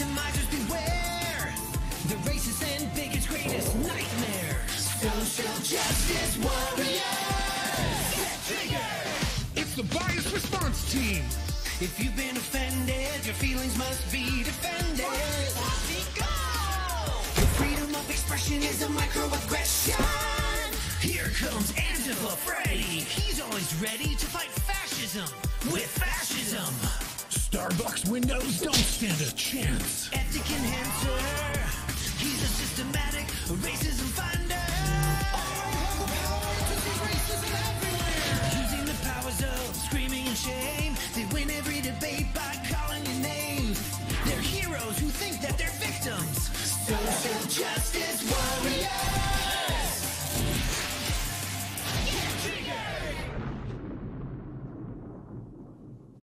Victimizers beware. The racist and bigots' greatest nightmare. Social justice warriors. Get triggered. It's the bias response team. If you've been offended, your feelings must be defended. The freedom of expression is a microaggression. Here comes Antifa Freddy. He's always ready to fight fascism with fascism. Starbucks windows don't stand a chance. Ethic enhancer. He's a systematic racist